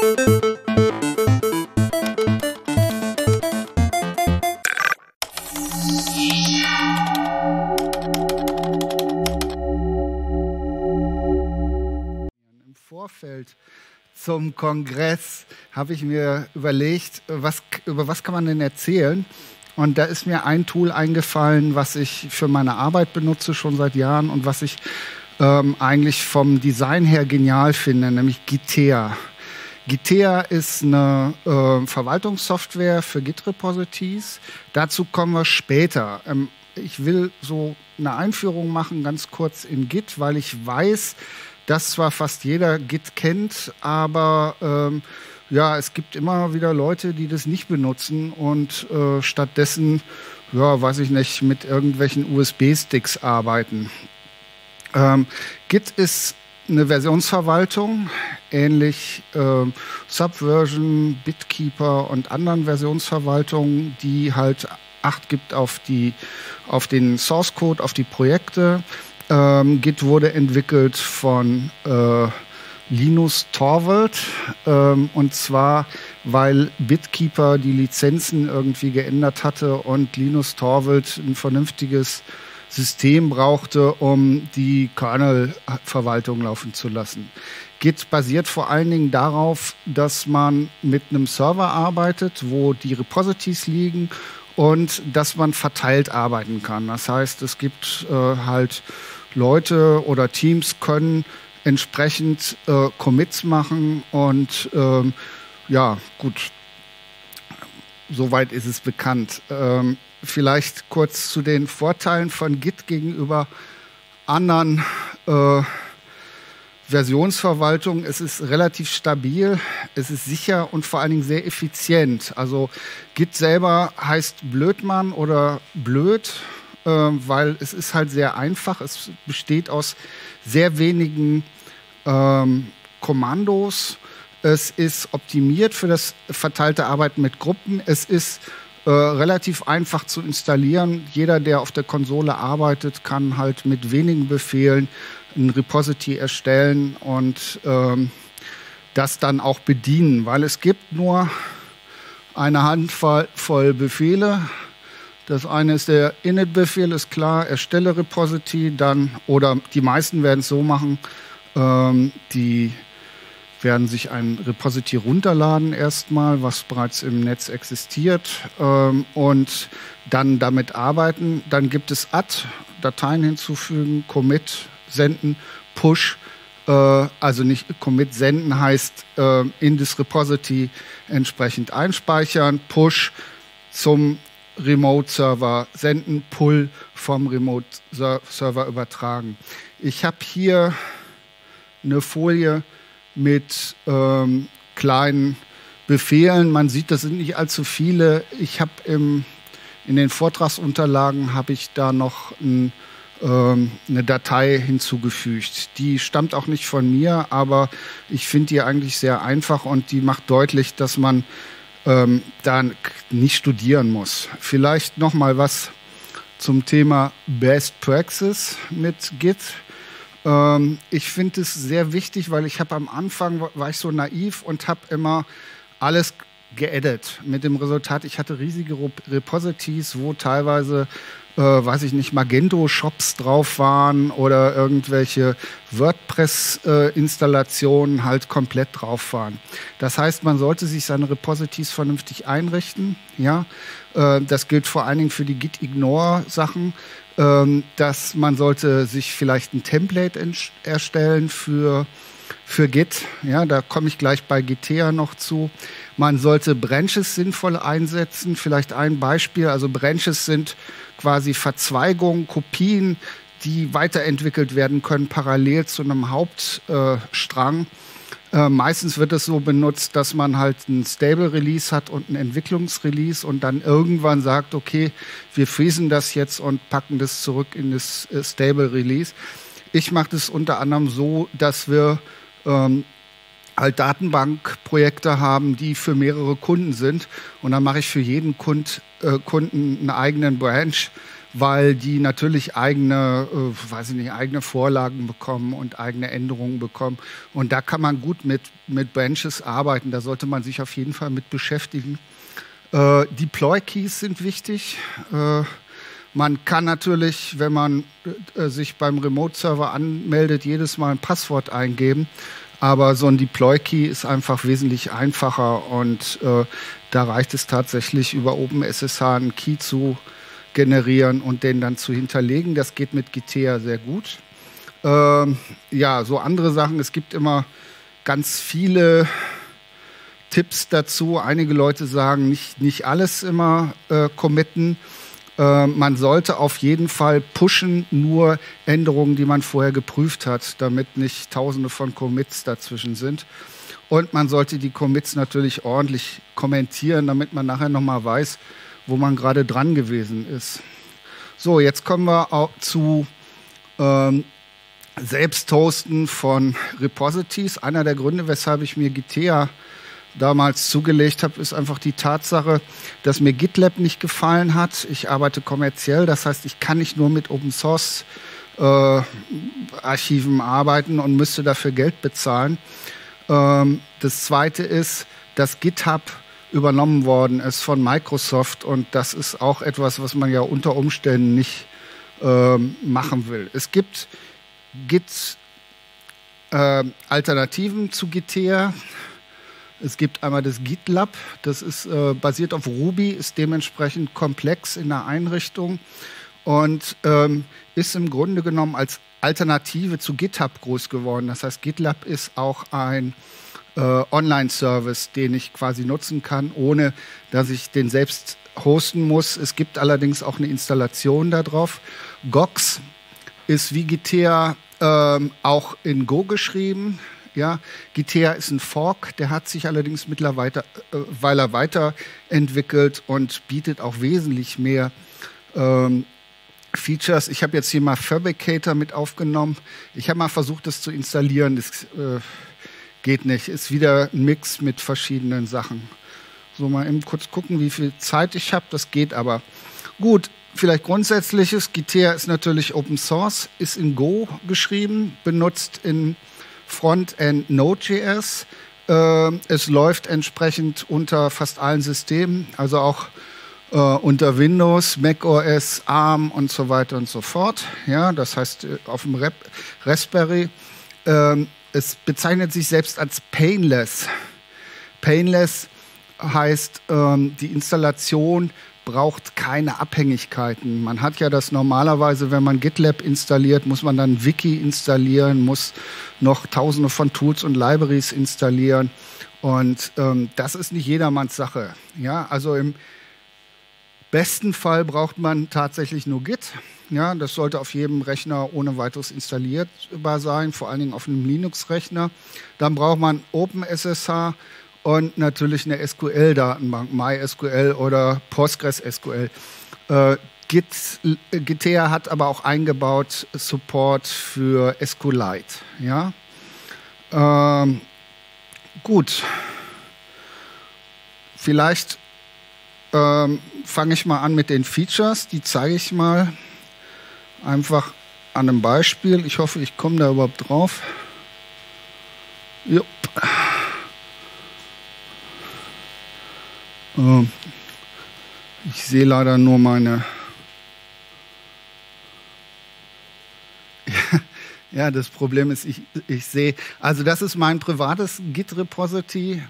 Im Vorfeld zum Kongress habe ich mir überlegt, über was kann man denn erzählen? Und da ist mir ein Tool eingefallen, was ich für meine Arbeit benutze schon seit Jahren und was ich eigentlich vom Design her genial finde, nämlich Gitea. Gitea ist eine Verwaltungssoftware für Git-Repositories. Dazu kommen wir später. Ich will so eine Einführung machen, ganz kurz in Git, weil ich weiß, dass zwar fast jeder Git kennt, aber ja, es gibt immer wieder Leute, die das nicht benutzen und stattdessen, ja, weiß ich nicht, mit irgendwelchen USB-Sticks arbeiten. Git ist eine Versionsverwaltung, ähnlich Subversion, Bitkeeper und anderen Versionsverwaltungen, die halt Acht gibt auf den Source Code, auf die Projekte. Git wurde entwickelt von Linus Torvald, und zwar, weil Bitkeeper die Lizenzen irgendwie geändert hatte und Linus Torvald ein vernünftiges System brauchte, um die Kernel-Verwaltung laufen zu lassen. Git basiert vor allen Dingen darauf, dass man mit einem Server arbeitet, wo die Repositories liegen und dass man verteilt arbeiten kann. Das heißt, es gibt halt Leute oder Teams können entsprechend Commits machen und ja, gut, soweit ist es bekannt. Vielleicht kurz zu den Vorteilen von Git gegenüber anderen Versionsverwaltungen. Es ist relativ stabil, es ist sicher und vor allen Dingen sehr effizient. Also Git selber heißt Blödmann oder blöd, weil es ist halt sehr einfach. Es besteht aus sehr wenigen Kommandos. Es ist optimiert für das verteilte Arbeiten mit Gruppen. Es ist relativ einfach zu installieren. Jeder, der auf der Konsole arbeitet, kann halt mit wenigen Befehlen ein Repository erstellen und das dann auch bedienen, weil es gibt nur eine Handvoll Befehle. Das eine ist der init-Befehl, ist klar, erstelle Repository, dann, oder die meisten werden es so machen, die werden sich ein Repository runterladen erstmal, was bereits im Netz existiert, und dann damit arbeiten. Dann gibt es add, Dateien hinzufügen, commit, senden, push, also nicht commit, senden heißt in das Repository entsprechend einspeichern, push zum Remote-Server senden, pull vom Remote-Server übertragen. Ich habe hier eine Folie mit kleinen Befehlen. Man sieht, das sind nicht allzu viele. Ich habe in den Vortragsunterlagen habe ich da noch eine Datei hinzugefügt. Die stammt auch nicht von mir, aber ich finde die eigentlich sehr einfach und die macht deutlich, dass man da nicht studieren muss. Vielleicht noch mal was zum Thema Best Praxis mit Git. Ich finde es sehr wichtig, weil ich habe am Anfang, war ich so naiv und habe immer alles geedit. Mit dem Resultat, ich hatte riesige Repositories, wo teilweise, weiß ich nicht, Magento-Shops drauf waren oder irgendwelche WordPress-Installationen halt komplett drauf waren. Das heißt, man sollte sich seine Repositories vernünftig einrichten. Ja? Das gilt vor allen Dingen für die Git-Ignore-Sachen. Dass man sollte sich vielleicht ein Template erstellen für Git. Ja, da komme ich gleich bei Gitea noch zu. Man sollte Branches sinnvoll einsetzen. Vielleicht ein Beispiel. Also Branches sind quasi Verzweigungen, Kopien, die weiterentwickelt werden können, parallel zu einem Hauptstrang. Meistens wird es so benutzt, dass man halt ein Stable Release hat und ein Entwicklungsrelease und dann irgendwann sagt, okay, wir freezen das jetzt und packen das zurück in das Stable Release. Ich mache das unter anderem so, dass wir halt Datenbankprojekte haben, die für mehrere Kunden sind und dann mache ich für jeden Kunden einen eigenen Branch, weil die natürlich eigene, eigene Vorlagen bekommen und eigene Änderungen bekommen. Und da kann man gut mit Branches arbeiten. Da sollte man sich auf jeden Fall mit beschäftigen. Deploy-Keys sind wichtig. Man kann natürlich, wenn man sich beim Remote-Server anmeldet, jedes Mal ein Passwort eingeben. Aber so ein Deploy-Key ist einfach wesentlich einfacher und da reicht es tatsächlich, über OpenSSH einen Key zu generieren und den dann zu hinterlegen. Das geht mit Gitea sehr gut. Ja, so andere Sachen. Es gibt immer ganz viele Tipps dazu. Einige Leute sagen, nicht alles immer committen. Man sollte auf jeden Fall pushen, nur Änderungen, die man vorher geprüft hat, damit nicht tausende von Commits dazwischen sind. Und man sollte die Commits natürlich ordentlich kommentieren, damit man nachher nochmal weiß, wo man gerade dran gewesen ist. So, jetzt kommen wir auch zu Selbsthosten von Repositories. Einer der Gründe, weshalb ich mir Gitea damals zugelegt habe, ist einfach die Tatsache, dass mir GitLab nicht gefallen hat. Ich arbeite kommerziell, das heißt, ich kann nicht nur mit Open Source Archiven arbeiten und müsste dafür Geld bezahlen. Das Zweite ist, dass GitHub übernommen worden ist von Microsoft und das ist auch etwas, was man ja unter Umständen nicht machen will. Es gibt Alternativen zu Gitea. Es gibt einmal das GitLab, das ist basiert auf Ruby, ist dementsprechend komplex in der Einrichtung und ist im Grunde genommen als Alternative zu GitHub groß geworden. Das heißt, GitLab ist auch ein Online-Service, den ich quasi nutzen kann, ohne dass ich den selbst hosten muss. Es gibt allerdings auch eine Installation darauf. Gox ist wie Gitea auch in Go geschrieben. Ja, Gitea ist ein Fork, der hat sich allerdings mittlerweile weiterentwickelt und bietet auch wesentlich mehr Features. Ich habe jetzt hier mal Fabricator mit aufgenommen. Ich habe mal versucht, das zu installieren. Das geht nicht. Ist wieder ein Mix mit verschiedenen Sachen. So, mal eben kurz gucken, wie viel Zeit ich habe. Das geht aber. Gut, vielleicht Grundsätzliches. Gitea ist natürlich Open Source, ist in Go geschrieben, benutzt in Frontend Node.js. Es läuft entsprechend unter fast allen Systemen, also auch unter Windows, macOS, ARM und so weiter und so fort. Ja, das heißt auf dem Raspberry. Es bezeichnet sich selbst als painless. Painless heißt, die Installation braucht keine Abhängigkeiten. Man hat ja das normalerweise, wenn man GitLab installiert, muss man dann Wiki installieren, muss noch tausende von Tools und Libraries installieren. Und das ist nicht jedermanns Sache. Ja, also im besten Fall braucht man tatsächlich nur Git. Ja, das sollte auf jedem Rechner ohne weiteres installierbar sein, vor allen Dingen auf einem Linux-Rechner. Dann braucht man OpenSSH und natürlich eine SQL-Datenbank, MySQL oder PostgreSQL. Gitea hat aber auch eingebaut Support für SQLite. Ja? Gut. Vielleicht fange ich mal an mit den Features. Die zeige ich mal einfach an einem Beispiel. Ich hoffe, ich komme da überhaupt drauf. Jupp. Ich sehe leider nur meine... Ja, das Problem ist, ich sehe... Also das ist mein privates Git-Repository.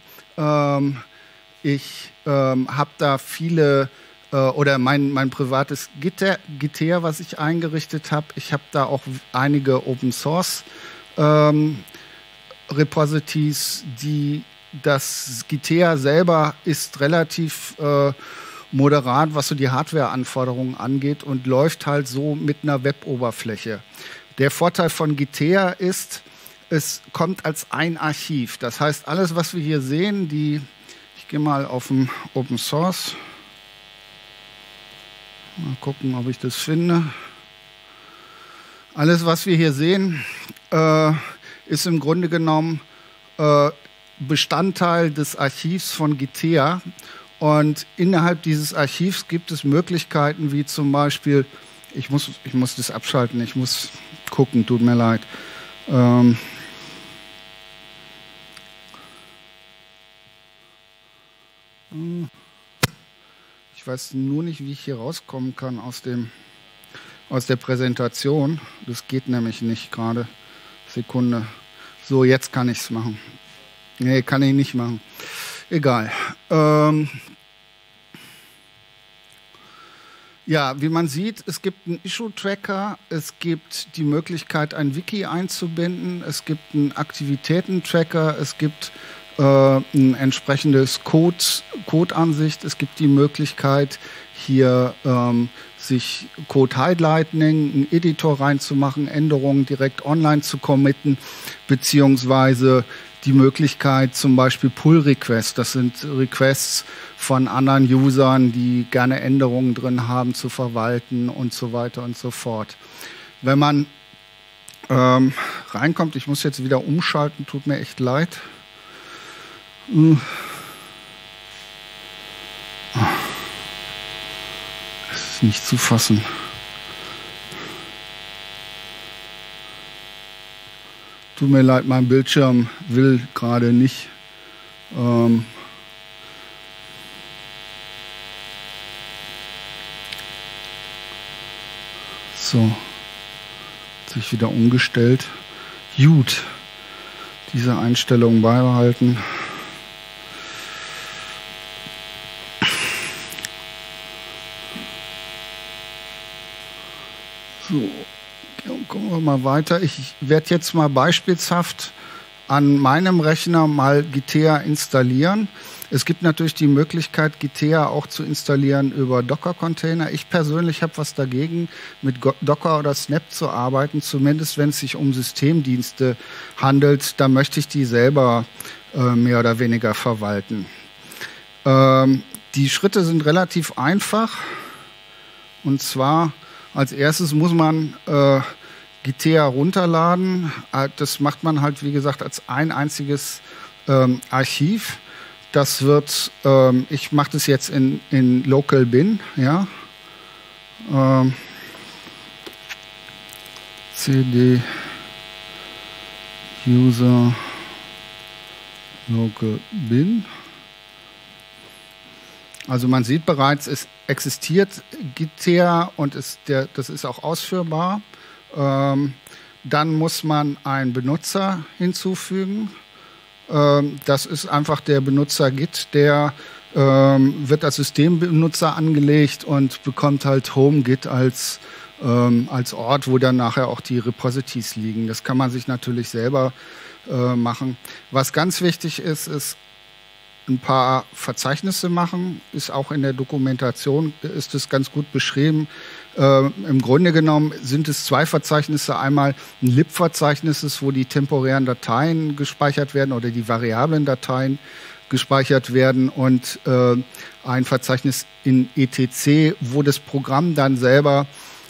Ich habe da viele... oder mein privates Gitea, was ich eingerichtet habe. Ich habe da auch einige Open-Source Repositories, die... Das Gitea selber ist relativ moderat, was so die Hardware-Anforderungen angeht und läuft halt so mit einer Web-Oberfläche. Der Vorteil von Gitea ist, es kommt als ein Archiv. Das heißt, alles, was wir hier sehen, ich gehe mal auf den Open Source. Mal gucken, ob ich das finde. Alles, was wir hier sehen, ist im Grunde genommen Bestandteil des Archivs von Gitea und innerhalb dieses Archivs gibt es Möglichkeiten wie zum Beispiel Ich muss das abschalten, ich muss gucken, tut mir leid. Ich weiß nur nicht, wie ich hier rauskommen kann aus der Präsentation. Das geht nämlich nicht gerade. Sekunde. So, jetzt kann ich es machen. Nee, kann ich nicht machen. Egal. Ja, wie man sieht, es gibt einen Issue-Tracker, es gibt die Möglichkeit, ein Wiki einzubinden, es gibt einen Aktivitäten-Tracker, es gibt ein entsprechendes Code-Ansicht, es gibt die Möglichkeit, hier sich Code-Highlighting, einen Editor reinzumachen, Änderungen direkt online zu committen, beziehungsweise die Möglichkeit, zum Beispiel Pull-Requests, das sind Requests von anderen Usern, die gerne Änderungen drin haben, zu verwalten und so weiter und so fort. Wenn man reinkommt, ich muss jetzt wieder umschalten, tut mir echt leid. Es ist nicht zu fassen. Tut mir leid, mein Bildschirm will gerade nicht. So, hat sich wieder umgestellt. Gut, diese Einstellung beibehalten. So. Gucken wir mal weiter. Ich werde jetzt mal beispielshaft an meinem Rechner mal Gitea installieren. Es gibt natürlich die Möglichkeit, Gitea auch zu installieren über Docker-Container. Ich persönlich habe was dagegen, mit Docker oder Snap zu arbeiten, zumindest wenn es sich um Systemdienste handelt. Da möchte ich die selber mehr oder weniger verwalten. Die Schritte sind relativ einfach. Und zwar als erstes muss man Gitea runterladen. Das macht man halt, wie gesagt, als ein einziges Archiv. Das wird, ich mache das jetzt in Local Bin, ja. CD User Local Bin. Also man sieht bereits, es existiert Gitea und das ist auch ausführbar. Dann muss man einen Benutzer hinzufügen. Das ist einfach der Benutzer Git, der wird als Systembenutzer angelegt und bekommt halt HomeGit als Ort, wo dann nachher auch die Repositories liegen. Das kann man sich natürlich selber machen. Was ganz wichtig ist ein paar Verzeichnisse machen, ist auch in der Dokumentation, ist es ganz gut beschrieben. Im Grunde genommen sind es zwei Verzeichnisse. Einmal ein lib-Verzeichnis, wo die temporären Dateien gespeichert werden oder die variablen Dateien gespeichert werden und ein Verzeichnis in etc, wo das Programm dann selber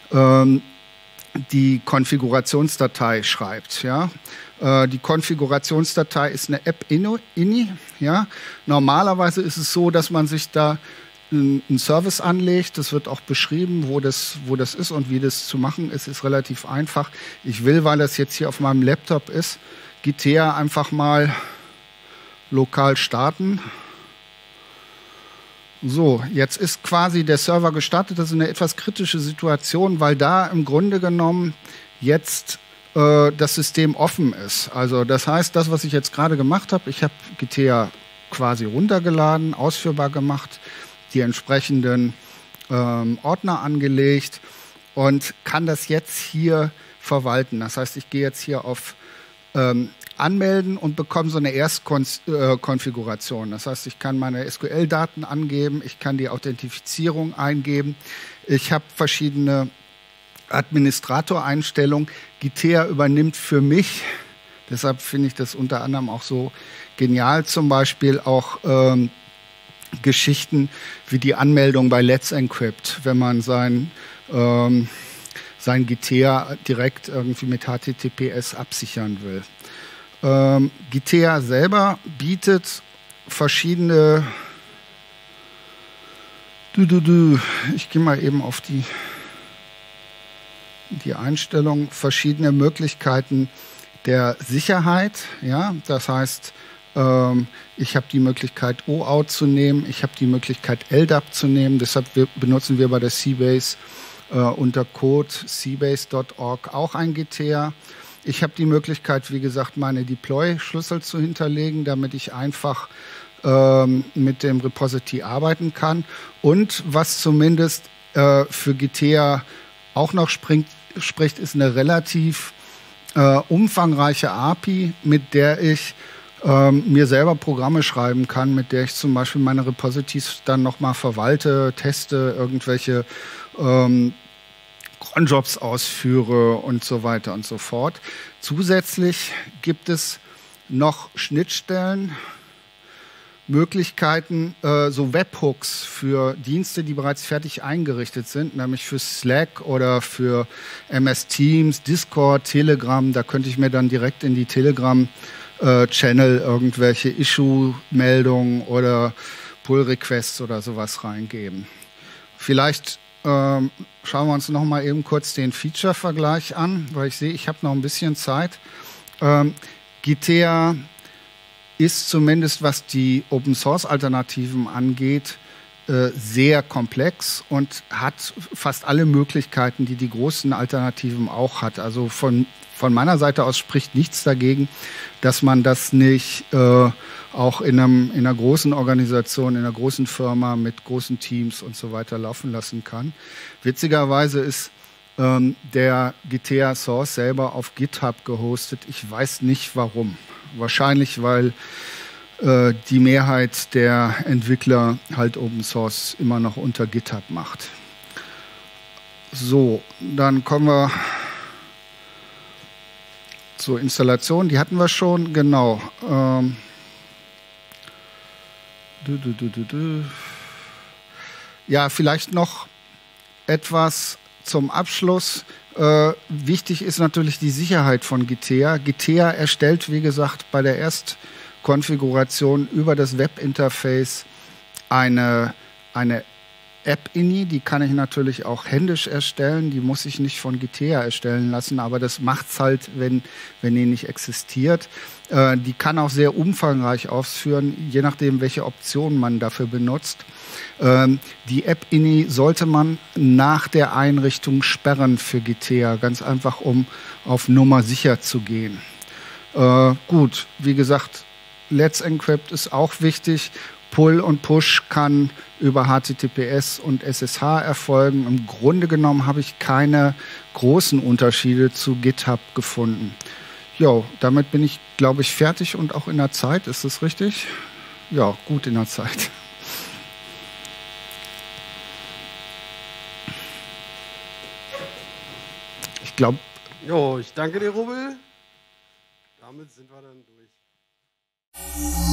die Konfigurationsdatei schreibt. Ja? Die Konfigurationsdatei ist eine App-Ini. Ja? Normalerweise ist es so, dass man sich da einen Service anlegt. Das wird auch beschrieben, wo das ist und wie das zu machen ist. Ist relativ einfach. Ich will, weil das jetzt hier auf meinem Laptop ist, Gitea einfach mal lokal starten. So, jetzt ist quasi der Server gestartet. Das ist eine etwas kritische Situation, weil da im Grunde genommen jetzt das System offen ist. Also das heißt, das, was ich jetzt gerade gemacht habe, ich habe Gitea quasi runtergeladen, ausführbar gemacht, die entsprechenden Ordner angelegt und kann das jetzt hier verwalten. Das heißt, ich gehe jetzt hier auf Anmelden und bekomme so eine Erstkonfiguration. Das heißt, ich kann meine SQL-Daten angeben, ich kann die Authentifizierung eingeben, ich habe verschiedene Administratoreinstellungen. Gitea übernimmt für mich, deshalb finde ich das unter anderem auch so genial, zum Beispiel auch Geschichten wie die Anmeldung bei Let's Encrypt, wenn man sein Gitea direkt irgendwie mit HTTPS absichern will. Gitea selber bietet verschiedene ich gehe mal eben auf die die Einstellung, verschiedene Möglichkeiten der Sicherheit. Ja, das heißt, ich habe die Möglichkeit, OAuth zu nehmen, ich habe die Möglichkeit, LDAP zu nehmen. Deshalb benutzen wir bei der CBase unter Code cbase.org auch ein GTA. Ich habe die Möglichkeit, wie gesagt, meine Deploy-Schlüssel zu hinterlegen, damit ich einfach mit dem Repository arbeiten kann. Und was zumindest für GTA auch noch spricht, ist eine relativ umfangreiche API, mit der ich mir selber Programme schreiben kann, mit der ich zum Beispiel meine Repositories dann nochmal verwalte, teste, irgendwelche Cronjobs ausführe und so weiter und so fort. Zusätzlich gibt es noch Schnittstellen, Möglichkeiten, so Webhooks für Dienste, die bereits fertig eingerichtet sind, nämlich für Slack oder für MS Teams, Discord, Telegram. Da könnte ich mir dann direkt in die Telegram-Channel irgendwelche Issue-Meldungen oder Pull-Requests oder sowas reingeben. Vielleicht schauen wir uns noch mal eben kurz den Feature-Vergleich an, weil ich sehe, ich habe noch ein bisschen Zeit. GTA ist zumindest, was die Open-Source-Alternativen angeht, sehr komplex und hat fast alle Möglichkeiten, die die großen Alternativen auch hat. Also von meiner Seite aus spricht nichts dagegen, dass man das nicht auch in einer großen Organisation, in einer großen Firma mit großen Teams und so weiter laufen lassen kann. Witzigerweise ist der GTA Source selber auf GitHub gehostet. Ich weiß nicht warum. Wahrscheinlich, weil die Mehrheit der Entwickler halt Open Source immer noch unter GitHub macht. So, dann kommen wir zur Installation. Die hatten wir schon, genau. Ja, vielleicht noch etwas zum Abschluss. Wichtig ist natürlich die Sicherheit von GTA. GTA erstellt, wie gesagt, bei der Erstkonfiguration über das Webinterface eine App-INI, die kann ich natürlich auch händisch erstellen, die muss ich nicht von GTA erstellen lassen, aber das macht es halt, wenn die nicht existiert. Die kann auch sehr umfangreich ausführen, je nachdem, welche Optionen man dafür benutzt. Die App-INI sollte man nach der Einrichtung sperren für GTA, ganz einfach, um auf Nummer sicher zu gehen. Gut, wie gesagt, Let's Encrypt ist auch wichtig. Pull und Push kann über HTTPS und SSH erfolgen. Im Grunde genommen habe ich keine großen Unterschiede zu GitHub gefunden. Jo, damit bin ich, glaube ich, fertig und auch in der Zeit. Ist das richtig? Ja, gut in der Zeit. Ich glaube. Jo, ich danke dir, Rubbel. Damit sind wir dann durch.